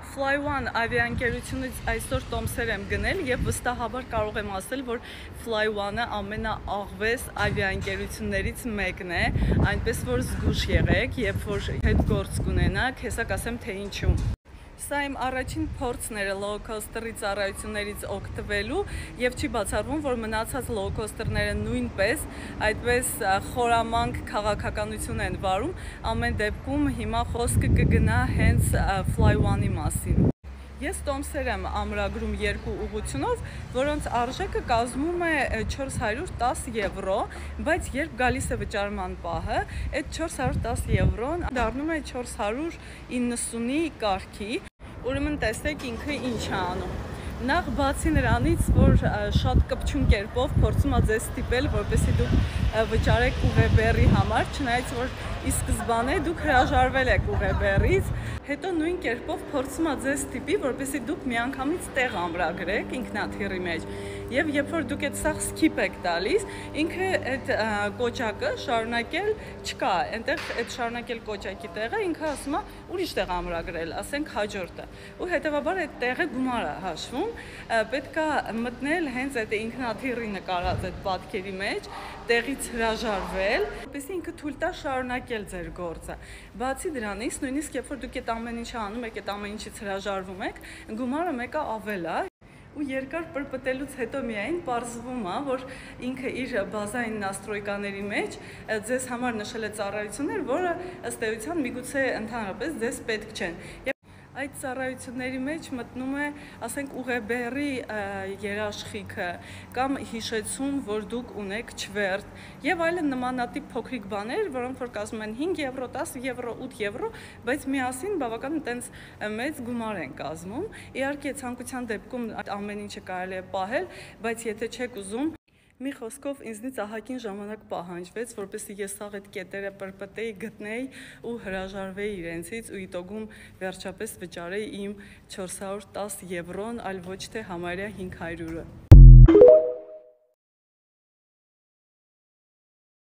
Fly1 ավիաընկերությունից այսօր տոմսեր եմ գնել եւ վստահաբար կարող եմ ասել, որ Fly1-ը ամենաաղվես ավիաընկերություններից մեկն է, այնպես որ զգուշ եղեք, երբ որ հետ գործ կունենաք, հեսա կասեմ թե ինչու։ Սա իմ առաջին փորձն էր լոու-քոստերի ծառայություններից օգտվելու եւ չի բացառվում, որ մնացած լոու-քոստերները նույնպես այդպես խորամանկ քաղաքականություն են վարում, ամեն դեպքում հիմա խոսքը կգնա հենց Fly1-ի մասին։ Ես տոմսեր եմ ամրագրում երկու ուղղությունով, որոնց արժեքը կազմում է 410 եվրո, բայց երբ գալիս է վճարման պահը, այդ 410 եվրոն դառնում է 490-ի կարգի, ուրեմն տեսեք ինքը ինչ է անում։ Նախ բացի նրանից, որ շատ կպչուն կերպով փորձում է ձեզ ստիպել, որպեսզի դուք վճարեք ուղեբեռի համար, չնայած որ ի սկզբանե դուք հրաժարվել եք ուղեբեռից, հետո նույն կերպով փորձում է ձեզ ստիպի, որպեսզի դուք միանգամից տեղ ամրագրեք ինքնաթիռի մեջ, եւ երբ որ դուք այդ սաղ skip եք տալիս, ինքը այդ կոճակը շարունակել չկա, այնտեղ այդ շարունակել կոճակի տեղը ինքը ասում է ուրիշ տեղ ամրագրել, ասենք հաջորդը, ու հետեւաբար այդ տեղը գումար է հաշվում, պետք է մտնել հենց այդ ինքնաթիռի նկարած այդ պատկերի մեջ, տեղից հրաժարվել, որպեսզի ինքը թույլ տա շարունակել ձեր գործը։ Բացի դրանից, նույնիսկ երբ որ դուք այդ ամեն ինչը անում եք, այդ ամեն ինչից հրաժարվում եք, գումարը մեկը ավել է։ Ու երկար պրպտելուց հետո միայն պարզվում է, որ ինքը իր բազային նաստրոյկաների մեջ ձեզ համար նշել է ծառայություններ, որը ըստ էության միգուցե ընդհանրապես ձեզ պետք չեն։ Այդ ծառայությունների մեջ մտնում է, ասենք, ուղեբեռի երաշխիքը կամ հիշեցում, որ դուք ունեք չվերթ եւ այլն նմանատիպ փոքրիկ բաներ, որոնք որ կազմում են 5 եվրո, 10 եվրո, 8 եվրո, բայց միասին բավական տենց մեծ գումար են կազմում։ Իհարկե, ցանկության դեպքում այդ ամեն ինչը կարելի է պահել, բայց եթե չեք ուզում, մի խոսքով ինձնից ահագին ժամանակ պահանջվեց, որպեսզի ես սաղ այդ կետերը պրպտեի, գտնեի ու հրաժարվեի իրենցից ու իտոգում վերջապես վճարեի իմ 410 եվրոն, այլ ոչ թե համարյա 500-ը։